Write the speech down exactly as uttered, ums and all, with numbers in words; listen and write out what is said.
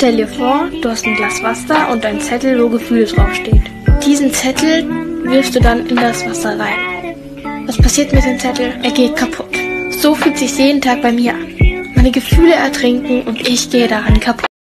Stell dir vor, du hast ein Glas Wasser und einen Zettel, wo Gefühle draufsteht. Diesen Zettel wirfst du dann in das Wasser rein. Was passiert mit dem Zettel? Er geht kaputt. So fühlt sich jeden Tag bei mir an. Meine Gefühle ertrinken und ich gehe daran kaputt.